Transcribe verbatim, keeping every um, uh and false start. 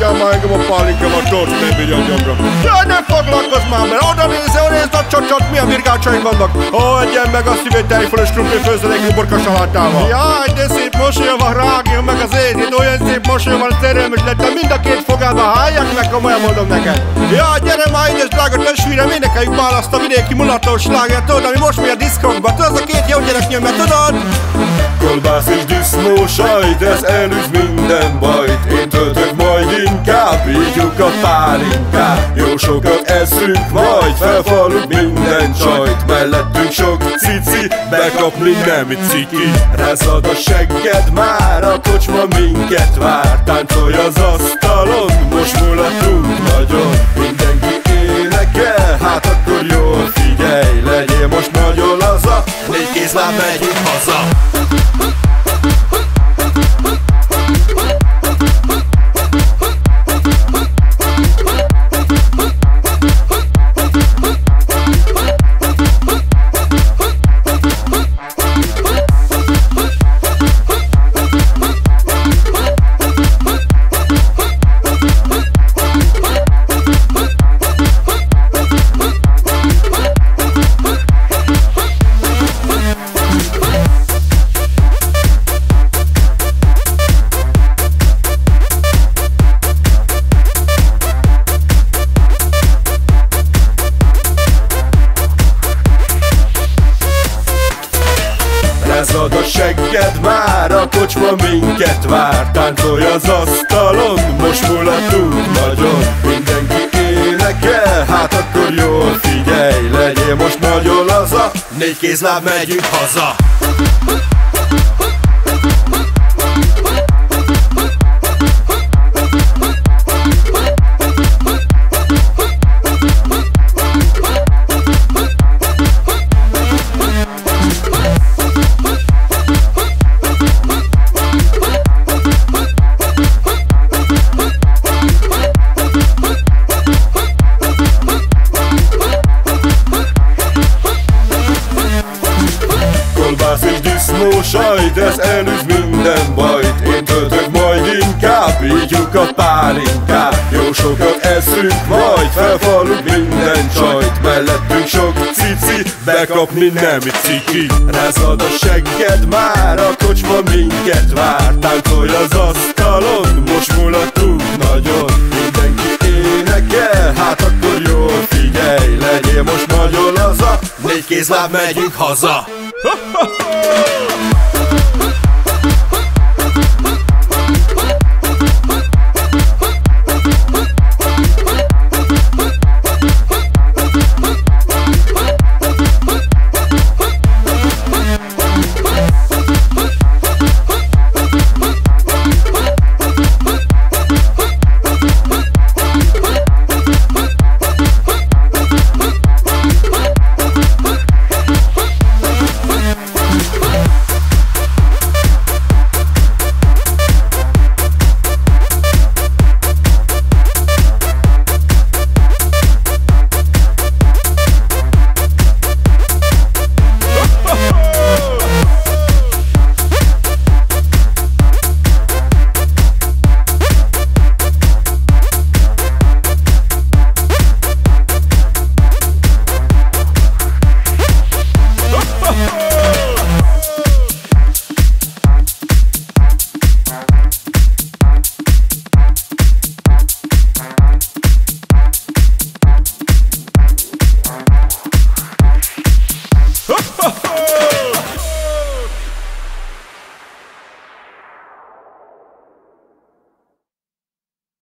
hagyjál már engem a pálinkával, tarts, nem bírja a gyomra. Jaj, ne foglalkozz már, mert oda nézze, oda nézze a csacsat, milyen virgácsaink vannak. Ó, egyen meg a szívét tejfölös krumpli főzelékű burka salátával. Jaj, de szép mosolya van, rágjon meg az édét, olyan szép mosolya van, szerelmes lettem, mind a két fogában, hálják meg, komolyan mondom neked. Jaj, gyere már ide, drága testvérem, énekeljük már azt a vidéki mulatós slágert, tudod, ami most mi a diszkokban, tudod, az a két jó gyerek nyomja, tudod? Kolbász és disznó sajt, ez elűz minden bajt. Én töltök majd inkább, ígyjuk a pálinkát. Jó sokat eszünk, majd felfalunk minden csajt. Mellettünk sok cici, bekapni nem ciki. Rázad a segged, már a kocsma minket vár. Táncolj az asztalon, most mulatunk nagyon. Mindenki énekel, hát akkor jól figyelj. Legyél most nagyon laza, négy kézláb megyünk haza. Rázad a segged, már a kocsma minket vár. Táncolj az asztalon, most mulatunk nagyon. Mindenki énekel, hát akkor jól figyelj. Legyél most nagyon laza, négy kézláb megyünk haza. Kolbász és disznó sajt, ez elűz minden bajt. Én töltök majd inkább, ígyjuk a pálinkát. Jó sokat eszünk, majd felfalunk minden csajt. Mellettünk sok cici, bekapni nem ciki. Rázad a segged, már a kocsma minket vár. Táncolj az asztalon, most mulatunk nagyon. Mindenki énekel, hát akkor jól figyelj. Legyél most nagyon laza, négy kézláb megyünk haza.